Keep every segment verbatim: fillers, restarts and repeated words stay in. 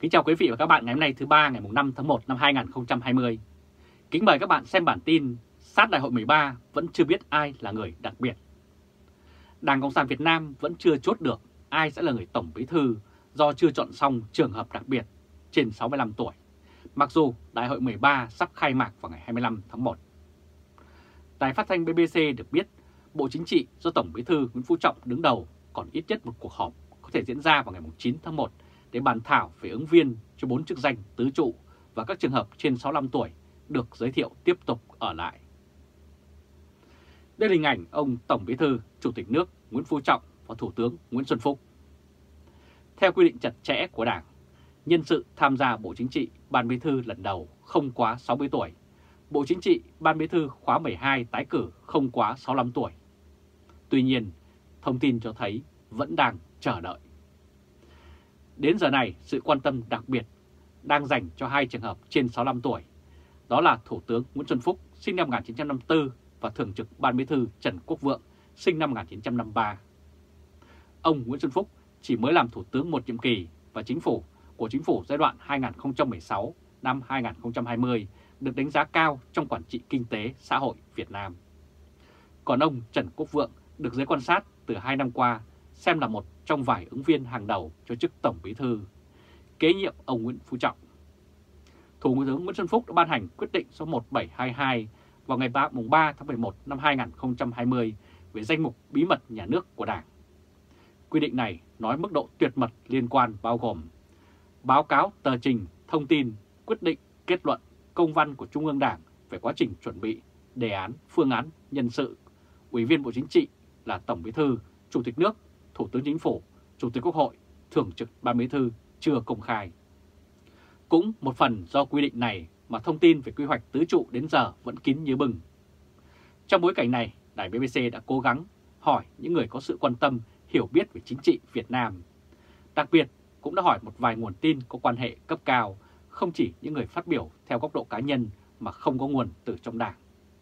Kính chào quý vị và các bạn ngày hôm nay thứ ba ngày năm tháng một năm hai nghìn không trăm hai mươi. Kính mời các bạn xem bản tin sát đại hội mười ba vẫn chưa biết ai là người đặc biệt. Đảng Cộng sản Việt Nam vẫn chưa chốt được ai sẽ là người tổng bí thư do chưa chọn xong trường hợp đặc biệt trên sáu mươi lăm tuổi, mặc dù đại hội mười ba sắp khai mạc vào ngày hai mươi lăm tháng một. Đài phát thanh bê bê xê được biết Bộ Chính trị do Tổng bí thư Nguyễn Phú Trọng đứng đầu còn ít nhất một cuộc họp có thể diễn ra vào ngày chín tháng một để bàn thảo về ứng viên cho bốn chức danh tứ trụ và các trường hợp trên sáu mươi lăm tuổi được giới thiệu tiếp tục ở lại. Đây là hình ảnh ông Tổng bí thư, Chủ tịch nước Nguyễn Phú Trọng và Thủ tướng Nguyễn Xuân Phúc. Theo quy định chặt chẽ của Đảng, nhân sự tham gia Bộ Chính trị, Ban Bí thư lần đầu không quá sáu mươi tuổi, Bộ Chính trị, Ban Bí thư khóa mười hai tái cử không quá sáu mươi lăm tuổi. Tuy nhiên, thông tin cho thấy vẫn đang chờ đợi. Đến giờ này, sự quan tâm đặc biệt đang dành cho hai trường hợp trên sáu mươi lăm tuổi, đó là Thủ tướng Nguyễn Xuân Phúc sinh năm một nghìn chín trăm năm mươi tư và Thường trực Ban Bí thư Trần Quốc Vượng sinh năm một nghìn chín trăm năm mươi ba. Ông Nguyễn Xuân Phúc chỉ mới làm Thủ tướng một nhiệm kỳ và chính phủ của chính phủ giai đoạn hai nghìn không trăm mười sáu năm hai nghìn không trăm hai mươi được đánh giá cao trong quản trị kinh tế xã hội Việt Nam. Còn ông Trần Quốc Vượng được giới quan sát từ hai năm qua xem là một trong vài ứng viên hàng đầu cho chức Tổng bí thư, kế nhiệm ông Nguyễn Phú Trọng. Thủ tướng Nguyễn Xuân Phúc đã ban hành quyết định số một nghìn bảy trăm hai mươi hai vào ngày ba tháng mười một năm hai nghìn không trăm hai mươi về danh mục bí mật nhà nước của Đảng. Quy định này nói mức độ tuyệt mật liên quan bao gồm báo cáo, tờ trình, thông tin, quyết định, kết luận, công văn của Trung ương Đảng về quá trình chuẩn bị, đề án, phương án, nhân sự, Ủy viên Bộ Chính trị là Tổng bí thư, Chủ tịch nước, Thủ tướng Chính phủ, Chủ tịch Quốc hội, Thường trực Ban Bí thư chưa công khai. Cũng một phần do quy định này mà thông tin về quy hoạch tứ trụ đến giờ vẫn kín như bưng. Trong bối cảnh này, Đài bê bê xê đã cố gắng hỏi những người có sự quan tâm, hiểu biết về chính trị Việt Nam. Đặc biệt cũng đã hỏi một vài nguồn tin có quan hệ cấp cao, không chỉ những người phát biểu theo góc độ cá nhân mà không có nguồn từ trong Đảng.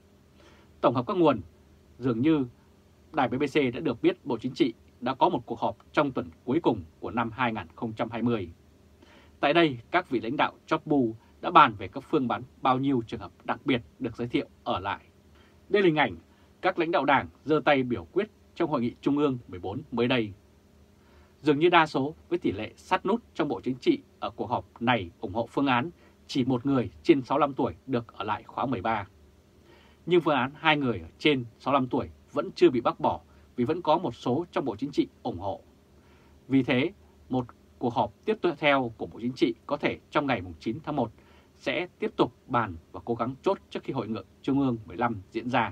Tổng hợp các nguồn, dường như Đài bê bê xê đã được biết Bộ Chính trị đã có một cuộc họp trong tuần cuối cùng của năm hai nghìn không trăm hai mươi. Tại đây, các vị lãnh đạo chóp bu đã bàn về các phương án bao nhiêu trường hợp đặc biệt được giới thiệu ở lại. Đây là hình ảnh các lãnh đạo Đảng giơ tay biểu quyết trong Hội nghị Trung ương mười bốn mới đây. Dường như đa số với tỷ lệ sát nút trong Bộ Chính trị ở cuộc họp này ủng hộ phương án chỉ một người trên sáu mươi lăm tuổi được ở lại khóa mười ba. Nhưng phương án hai người ở trên sáu mươi lăm tuổi vẫn chưa bị bác bỏ vì vẫn có một số trong Bộ Chính trị ủng hộ. Vì thế, một cuộc họp tiếp theo của Bộ Chính trị có thể trong ngày chín tháng một sẽ tiếp tục bàn và cố gắng chốt trước khi Hội nghị Trung ương mười lăm diễn ra.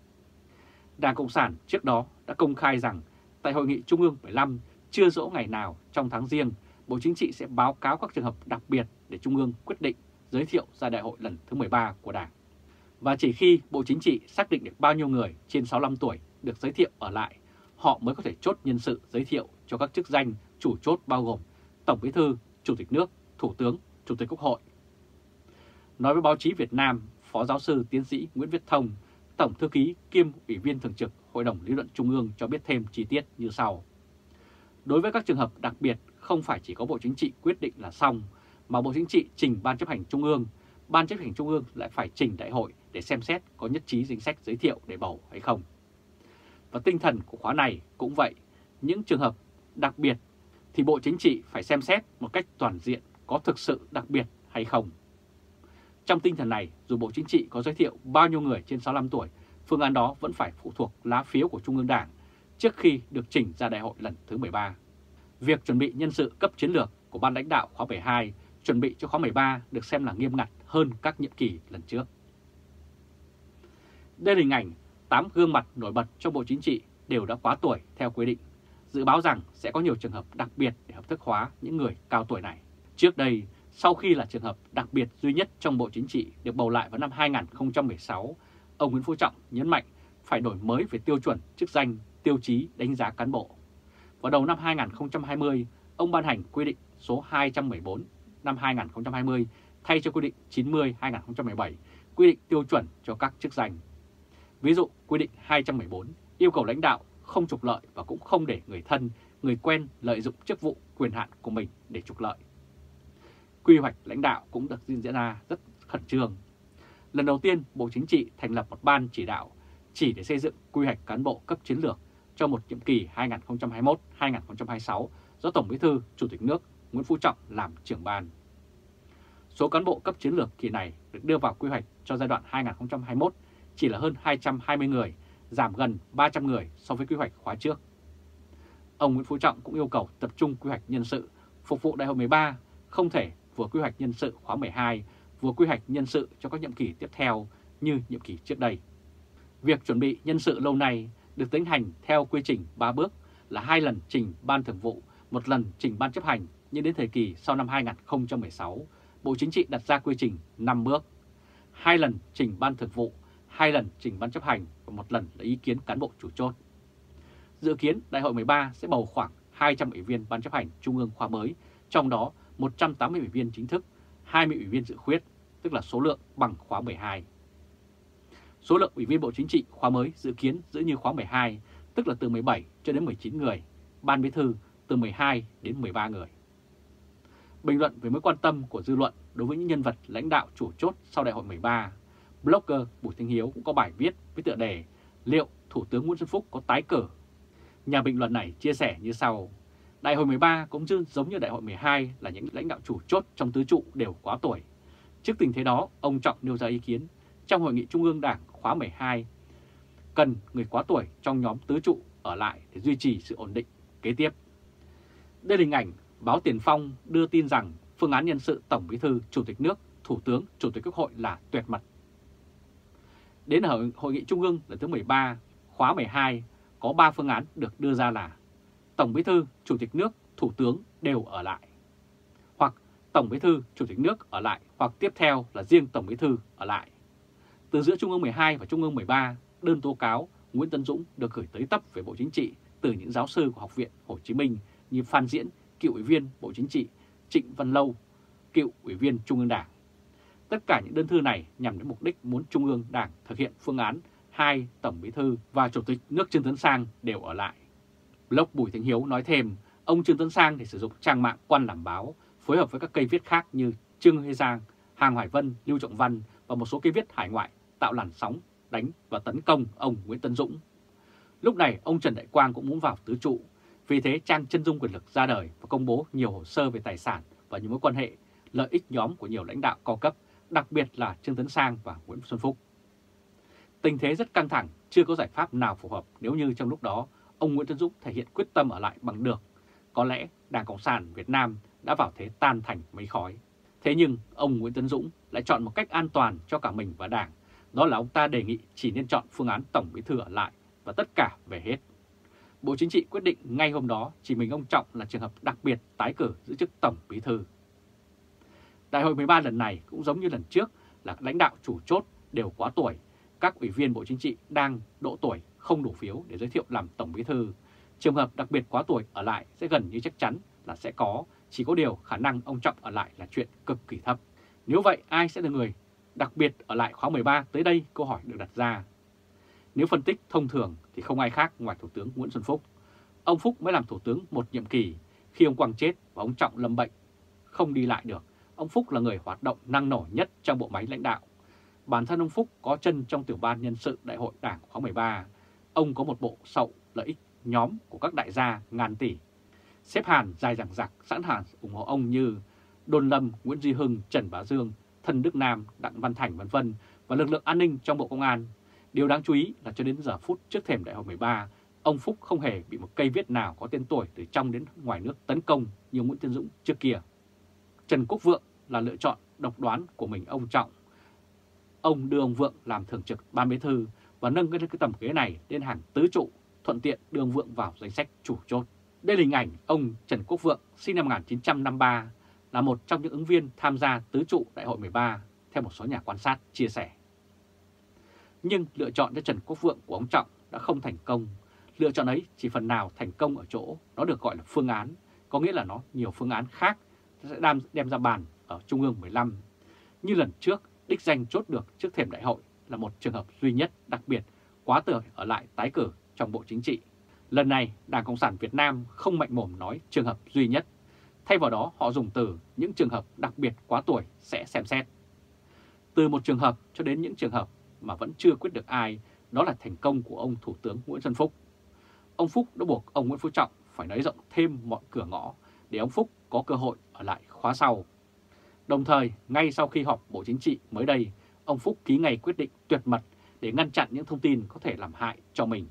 Đảng Cộng sản trước đó đã công khai rằng tại Hội nghị Trung ương mười lăm chưa rõ ngày nào trong tháng Giêng, Bộ Chính trị sẽ báo cáo các trường hợp đặc biệt để Trung ương quyết định giới thiệu ra đại hội lần thứ mười ba của Đảng. Và chỉ khi Bộ Chính trị xác định được bao nhiêu người trên sáu mươi lăm tuổi được giới thiệu ở lại, họ mới có thể chốt nhân sự giới thiệu cho các chức danh chủ chốt bao gồm Tổng bí thư, Chủ tịch nước, Thủ tướng, Chủ tịch Quốc hội. Nói với báo chí Việt Nam, Phó giáo sư tiến sĩ Nguyễn Viết Thông, Tổng thư ký kiêm Ủy viên Thường trực Hội đồng Lý luận Trung ương cho biết thêm chi tiết như sau. Đối với các trường hợp đặc biệt, không phải chỉ có Bộ Chính trị quyết định là xong, mà Bộ Chính trị trình Ban chấp hành Trung ương, Ban chấp hành Trung ương lại phải trình đại hội để xem xét có nhất trí danh sách giới thiệu để bầu hay không. Và tinh thần của khóa này cũng vậy, những trường hợp đặc biệt thì Bộ Chính trị phải xem xét một cách toàn diện có thực sự đặc biệt hay không. Trong tinh thần này, dù Bộ Chính trị có giới thiệu bao nhiêu người trên sáu mươi lăm tuổi, phương án đó vẫn phải phụ thuộc lá phiếu của Trung ương Đảng trước khi được trình ra đại hội lần thứ mười ba. Việc chuẩn bị nhân sự cấp chiến lược của Ban lãnh đạo khóa mười hai chuẩn bị cho khóa mười ba được xem là nghiêm ngặt hơn các nhiệm kỳ lần trước. Đây là hình ảnh tám gương mặt nổi bật trong Bộ Chính trị đều đã quá tuổi theo quy định. Dự báo rằng sẽ có nhiều trường hợp đặc biệt để hợp thức hóa những người cao tuổi này. Trước đây, sau khi là trường hợp đặc biệt duy nhất trong Bộ Chính trị được bầu lại vào năm hai nghìn không trăm mười sáu, ông Nguyễn Phú Trọng nhấn mạnh phải đổi mới về tiêu chuẩn, chức danh, tiêu chí đánh giá cán bộ. Vào đầu năm hai nghìn không trăm hai mươi, ông ban hành quy định số hai trăm mười bốn năm hai nghìn không trăm hai mươi thay cho quy định chín mươi hai nghìn không trăm mười bảy quy định tiêu chuẩn cho các chức danh. Ví dụ, quy định hai trăm mười bốn yêu cầu lãnh đạo không trục lợi và cũng không để người thân, người quen lợi dụng chức vụ quyền hạn của mình để trục lợi. quy hoạch lãnh đạo cũng được diễn ra rất khẩn trương. Lần đầu tiên, Bộ Chính trị thành lập một ban chỉ đạo chỉ để xây dựng quy hoạch cán bộ cấp chiến lược cho một nhiệm kỳ hai nghìn không trăm hai mươi mốt đến hai nghìn không trăm hai mươi sáu do Tổng Bí thư Chủ tịch nước Nguyễn Phú Trọng làm trưởng ban. Số cán bộ cấp chiến lược kỳ này được đưa vào quy hoạch cho giai đoạn hai nghìn không trăm hai mươi mốt chỉ là hơn hai trăm hai mươi người, giảm gần ba trăm người so với quy hoạch khóa trước. Ông Nguyễn Phú Trọng cũng yêu cầu tập trung quy hoạch nhân sự phục vụ Đại hội mười ba, không thể vừa quy hoạch nhân sự khóa mười hai, vừa quy hoạch nhân sự cho các nhiệm kỳ tiếp theo như nhiệm kỳ trước đây. Việc chuẩn bị nhân sự lâu nay được tiến hành theo quy trình ba bước là hai lần trình Ban Thường vụ, một lần trình Ban Chấp hành, nhưng đến thời kỳ sau năm hai nghìn không trăm mười sáu, Bộ Chính trị đặt ra quy trình năm bước, hai lần trình Ban Thường vụ, hai lần trình Ban Chấp hành và một lần là ý kiến cán bộ chủ chốt. Dự kiến Đại hội mười ba sẽ bầu khoảng hai trăm ủy viên Ban Chấp hành Trung ương khóa mới, trong đó một trăm tám mươi ủy viên chính thức, hai mươi ủy viên dự khuyết, tức là số lượng bằng khóa mười hai. Số lượng ủy viên Bộ Chính trị khóa mới dự kiến giữ như khóa mười hai, tức là từ mười bảy cho đến mười chín người, Ban Bí thư từ mười hai đến mười ba người. Bình luận về mối quan tâm của dư luận đối với những nhân vật lãnh đạo chủ chốt sau Đại hội mười ba, blogger Bùi Thanh Hiếu cũng có bài viết với tựa đề "Liệu Thủ tướng Nguyễn Xuân Phúc có tái cử?". Nhà bình luận này chia sẻ như sau: Đại hội mười ba cũng giống như Đại hội mười hai là những lãnh đạo chủ chốt trong tứ trụ đều quá tuổi. Trước tình thế đó, ông Trọng nêu ra ý kiến trong Hội nghị Trung ương Đảng khóa mười hai cần người quá tuổi trong nhóm tứ trụ ở lại để duy trì sự ổn định kế tiếp. Đây là hình ảnh báo Tiền Phong đưa tin rằng phương án nhân sự Tổng Bí thư, Chủ tịch nước, Thủ tướng, Chủ tịch Quốc hội là tuyệt mật. Đến ở Hội nghị Trung ương lần thứ mười ba khóa mười hai có ba phương án được đưa ra là Tổng Bí thư, Chủ tịch nước, Thủ tướng đều ở lại, hoặc Tổng Bí thư, Chủ tịch nước ở lại, hoặc tiếp theo là riêng Tổng Bí thư ở lại. Từ giữa Trung ương mười hai và Trung ương mười ba, đơn tố cáo Nguyễn Tấn Dũng được gửi tới tấp về Bộ Chính trị từ những giáo sư của Học viện Hồ Chí Minh như Phan Diễn, cựu ủy viên Bộ Chính trị, Trịnh Văn Lâu, cựu ủy viên Trung ương Đảng. Tất cả những đơn thư này nhằm đến mục đích muốn Trung ương Đảng thực hiện phương án hai Tổng Bí thư và Chủ tịch nước Trương Tấn Sang đều ở lại. Blog Bùi Thanh Hiếu nói thêm, ông Trương Tấn Sang thì sử dụng trang mạng Quan Làm Báo phối hợp với các cây viết khác như Trương Huê Giang, Hàng Hoài Vân, Lưu Trọng Văn và một số cây viết hải ngoại tạo làn sóng đánh và tấn công ông Nguyễn Tấn Dũng. Lúc này ông Trần Đại Quang cũng muốn vào tứ trụ, vì thế trang Chân dung quyền lực ra đời và công bố nhiều hồ sơ về tài sản và những mối quan hệ, lợi ích nhóm của nhiều lãnh đạo cao cấp, đặc biệt là Trương Tấn Sang và Nguyễn Xuân Phúc. Tình thế rất căng thẳng, chưa có giải pháp nào phù hợp nếu như trong lúc đó ông Nguyễn Tấn Dũng thể hiện quyết tâm ở lại bằng được. Có lẽ Đảng Cộng sản Việt Nam đã vào thế tan thành mây khói. Thế nhưng ông Nguyễn Tấn Dũng lại chọn một cách an toàn cho cả mình và Đảng, đó là ông ta đề nghị chỉ nên chọn phương án Tổng Bí thư ở lại và tất cả về hết. Bộ Chính trị quyết định ngay hôm đó chỉ mình ông Trọng là trường hợp đặc biệt tái cử giữ chức Tổng Bí thư. Đại hội mười ba lần này cũng giống như lần trước là lãnh đạo chủ chốt đều quá tuổi, các ủy viên Bộ Chính trị đang độ tuổi không đủ phiếu để giới thiệu làm Tổng Bí thư. Trường hợp đặc biệt quá tuổi ở lại sẽ gần như chắc chắn là sẽ có, chỉ có điều khả năng ông Trọng ở lại là chuyện cực kỳ thấp. Nếu vậy ai sẽ là người đặc biệt ở lại khóa mười ba tới đây, câu hỏi được đặt ra. Nếu phân tích thông thường thì không ai khác ngoài Thủ tướng Nguyễn Xuân Phúc. Ông Phúc mới làm Thủ tướng một nhiệm kỳ, khi ông Quang chết và ông Trọng lâm bệnh, không đi lại được. Ông Phúc là người hoạt động năng nổ nhất trong bộ máy lãnh đạo. Bản thân ông Phúc có chân trong tiểu ban nhân sự Đại hội Đảng khóa mười ba. Ông có một bộ sậu lợi ích nhóm của các đại gia ngàn tỷ. Xếp hàng dài dằng dặc sẵn sàng ủng hộ ông như Đôn Lâm, Nguyễn Duy Hưng, Trần Bá Dương, Thân Đức Nam, Đặng Văn Thành vân vân và lực lượng an ninh trong Bộ Công an. Điều đáng chú ý là cho đến giờ phút trước thềm Đại hội mười ba, ông Phúc không hề bị một cây viết nào có tên tuổi từ trong đến ngoài nước tấn công như Nguyễn Tấn Dũng trước kia. Trần Quốc Vượng là lựa chọn độc đoán của mình ông Trọng. Ông đưa ông Vượng làm thường trực Ban Bí thư và nâng cái, cái tầm ghế này lên hàng tứ trụ, thuận tiện đưa ông Vượng vào danh sách chủ chốt. Đây là hình ảnh ông Trần Quốc Vượng sinh năm một nghìn chín trăm năm mươi ba, là một trong những ứng viên tham gia tứ trụ Đại hội mười ba, theo một số nhà quan sát chia sẻ. Nhưng lựa chọn cho Trần Quốc Vượng của ông Trọng đã không thành công. Lựa chọn ấy chỉ phần nào thành công ở chỗ nó được gọi là phương án, có nghĩa là nó nhiều phương án khác sẽ đem, đem ra bàn ở Trung ương mười lăm. Như lần trước, đích danh chốt được trước thềm đại hội là một trường hợp duy nhất đặc biệt quá tuổi ở lại tái cử trong Bộ Chính trị. Lần này, Đảng Cộng sản Việt Nam không mạnh mồm nói trường hợp duy nhất. Thay vào đó họ dùng từ những trường hợp đặc biệt quá tuổi sẽ xem xét. Từ một trường hợp cho đến những trường hợp mà vẫn chưa quyết được ai, đó là thành công của ông Thủ tướng Nguyễn Xuân Phúc. Ông Phúc đã buộc ông Nguyễn Phú Trọng phải nới rộng thêm mọi cửa ngõ để ông Phúc có cơ hội ở lại khóa sau. Đồng thời, ngay sau khi họp Bộ Chính trị mới đây, ông Phúc ký ngay quyết định tuyệt mật để ngăn chặn những thông tin có thể làm hại cho mình.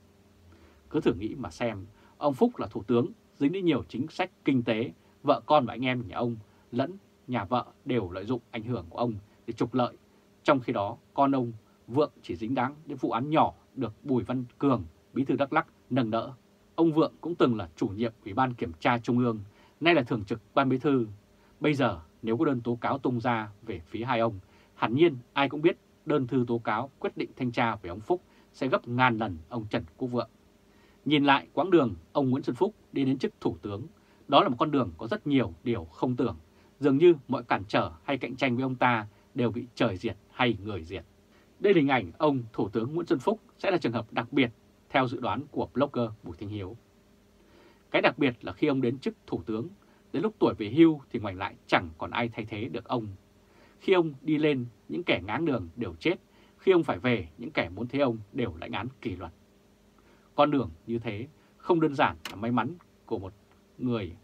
Cứ thử nghĩ mà xem, ông Phúc là thủ tướng, dính đến nhiều chính sách kinh tế, vợ con và anh em nhà ông lẫn nhà vợ đều lợi dụng ảnh hưởng của ông để trục lợi. Trong khi đó, con ông Vượng chỉ dính dáng đến vụ án nhỏ được Bùi Văn Cường, Bí thư Đắk Lắk nâng đỡ. Ông Vượng cũng từng là chủ nhiệm Ủy ban Kiểm tra Trung ương, nay là thường trực Ban Bí thư. Bây giờ nếu có đơn tố cáo tung ra về phía hai ông, hẳn nhiên ai cũng biết đơn thư tố cáo quyết định thanh tra về ông Phúc sẽ gấp ngàn lần ông Trần Quốc Vượng. Nhìn lại quãng đường ông Nguyễn Xuân Phúc đi đến chức thủ tướng, đó là một con đường có rất nhiều điều không tưởng. Dường như mọi cản trở hay cạnh tranh với ông ta đều bị trời diệt hay người diệt. Đây là hình ảnh ông Thủ tướng Nguyễn Xuân Phúc sẽ là trường hợp đặc biệt theo dự đoán của blogger Bùi Thanh Hiếu. Cái đặc biệt là khi ông đến chức thủ tướng, đến lúc tuổi về hưu thì ngoảnh lại chẳng còn ai thay thế được ông. Khi ông đi lên, những kẻ ngáng đường đều chết. Khi ông phải về, những kẻ muốn thế ông đều lãnh án kỷ luật. Con đường như thế không đơn giản là may mắn của một người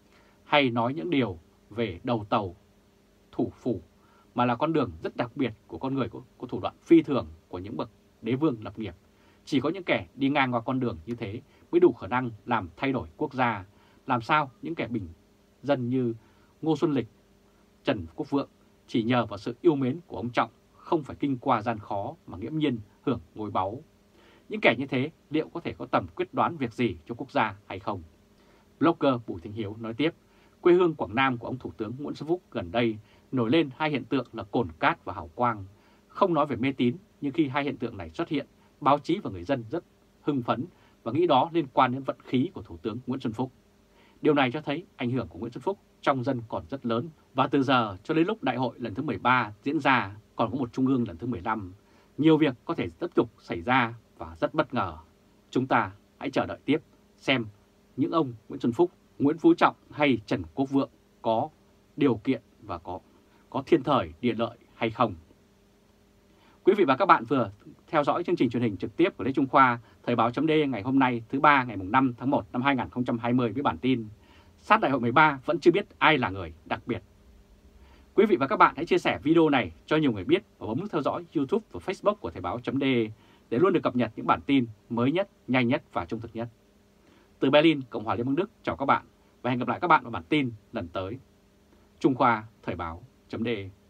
hay nói những điều về đầu tàu thủ phủ, mà là con đường rất đặc biệt của con người có, có thủ đoạn phi thường của những bậc đế vương lập nghiệp. Chỉ có những kẻ đi ngang qua con đường như thế mới đủ khả năng làm thay đổi quốc gia. Làm sao những kẻ bình dân như Ngô Xuân Lịch, Trần Quốc Vượng chỉ nhờ vào sự yêu mến của ông Trọng, không phải kinh qua gian khó mà nghiễm nhiên hưởng ngôi báu. Những kẻ như thế liệu có thể có tầm quyết đoán việc gì cho quốc gia hay không? Blogger Bùi Thanh Hiếu nói tiếp, quê hương Quảng Nam của ông Thủ tướng Nguyễn Xuân Phúc gần đây nổi lên hai hiện tượng là cồn cát và hào quang. Không nói về mê tín, nhưng khi hai hiện tượng này xuất hiện, báo chí và người dân rất hưng phấn và nghĩ đó liên quan đến vận khí của Thủ tướng Nguyễn Xuân Phúc. Điều này cho thấy ảnh hưởng của Nguyễn Xuân Phúc trong dân còn rất lớn, và từ giờ cho đến lúc đại hội lần thứ mười ba diễn ra còn có một trung ương lần thứ mười lăm, nhiều việc có thể tiếp tục xảy ra và rất bất ngờ. Chúng ta hãy chờ đợi tiếp xem những ông Nguyễn Xuân Phúc, Nguyễn Phú Trọng hay Trần Quốc Vượng có điều kiện và có, có thiên thời địa lợi hay không. Quý vị và các bạn vừa theo dõi chương trình truyền hình trực tiếp của Lê Trung Khoa, Thời báo chấm D ngày hôm nay thứ ba ngày năm tháng một năm hai nghìn không trăm hai mươi với bản tin sát đại hội mười ba vẫn chưa biết ai là người đặc biệt. Quý vị và các bạn hãy chia sẻ video này cho nhiều người biết và bấm nút theo dõi YouTube và Facebook của Thời báo chấm D để luôn được cập nhật những bản tin mới nhất, nhanh nhất và trung thực nhất. Từ Berlin, Cộng hòa Liên bang Đức, chào các bạn và hẹn gặp lại các bạn vào bản tin lần tới. Trung Khoa, Thời báo chấm D.